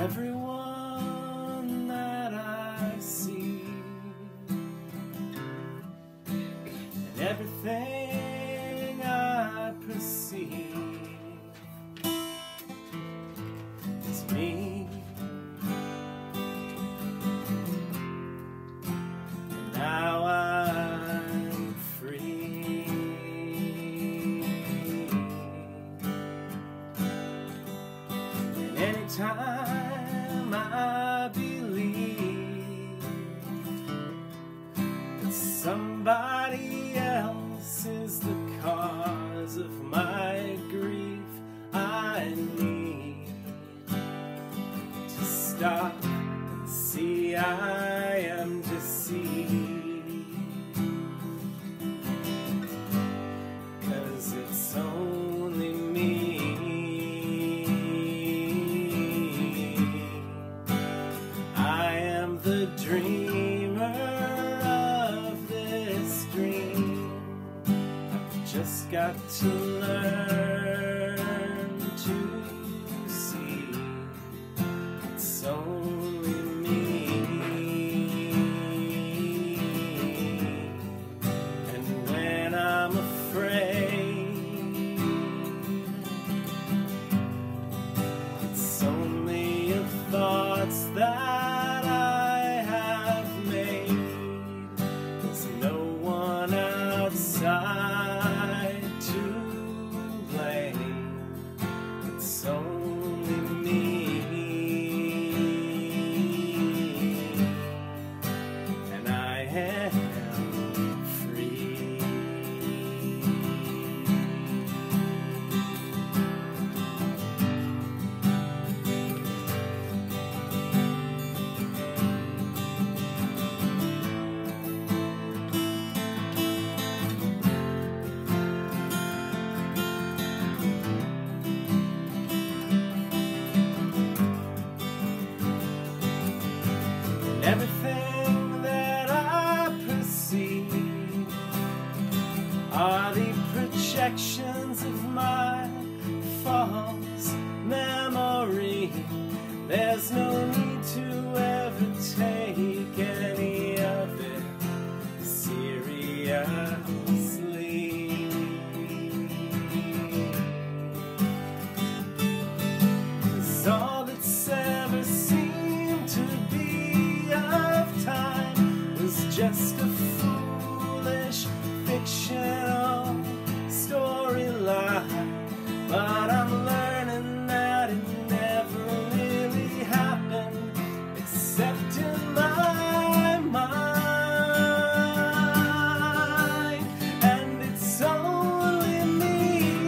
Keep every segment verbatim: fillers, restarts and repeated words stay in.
everyone that I see, and everything I perceive is me. And now I'm free. And anytime I believe that somebody else is the cause of my grief, I need to stop and see I am deceived, 'cause it's only me. I am the dreamer of this dream. I've just got to learn to see it's only me. And when I'm afraid, it's only of thoughts that I have made. There's no one outside to blame. It's only me. And I am free. Everything that I perceive are the projections of my false memory. There's no need to ever take any of it seriously. 'Cause all that's ever seemed to be of time was just a foolish fictional storyline. But I'm learning that it never really happened, except in my mind. And it's only me.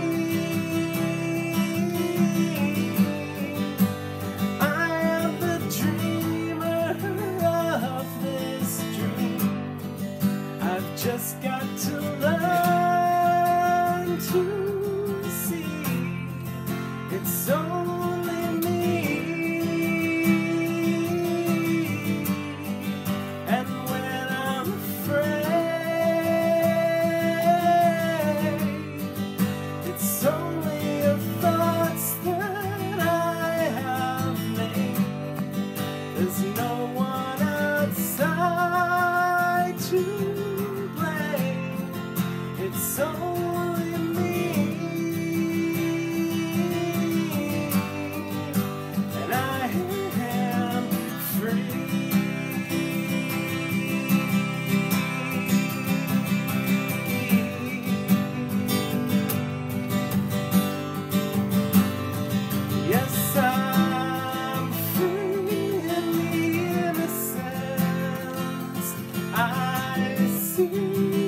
I am the dreamer of this dream. I've just got to learn to see it's only me. And when I'm afraid, it's only of thoughts that I have made. There's no one outside to blame. It's only me. And I am free. Yes, I'm free in the innocence I see.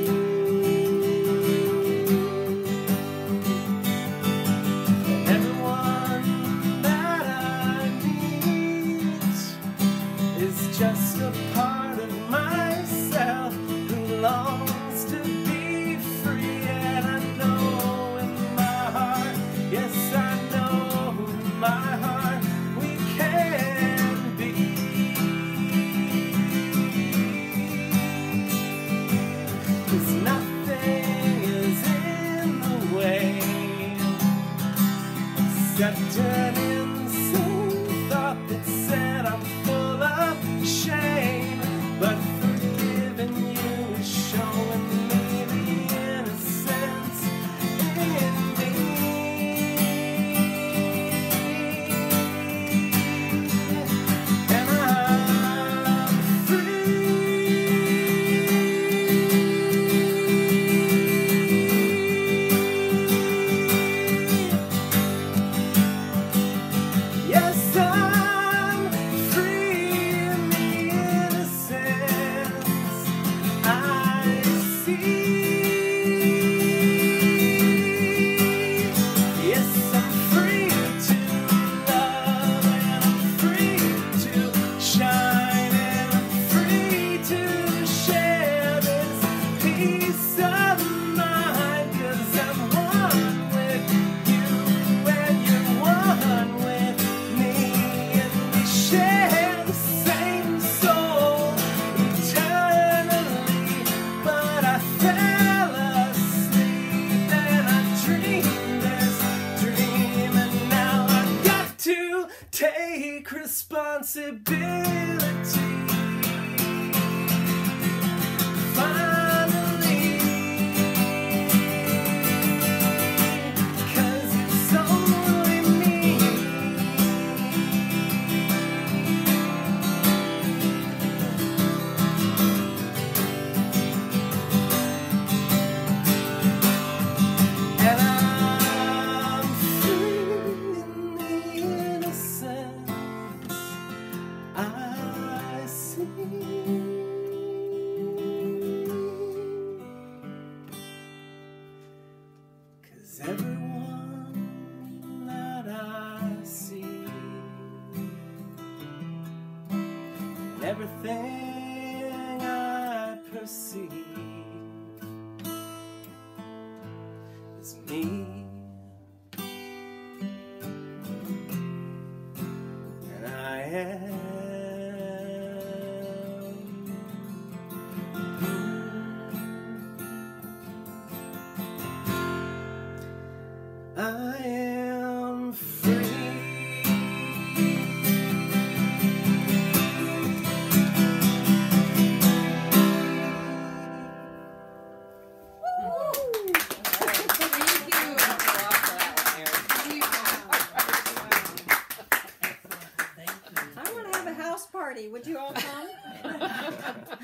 Everyone that I meet is just a part of myself who longs to be free. And I know in my heart, yes, I know in my heart, we can be. 'Cause nothing is in the way except an insane thought that take responsibility. Finally, 'cause it's only me. And I'm free in the innocence I see. 'Cause everyone that I see and everything I perceive is me. And I am. I am free. I want to have a house party. Would you all come?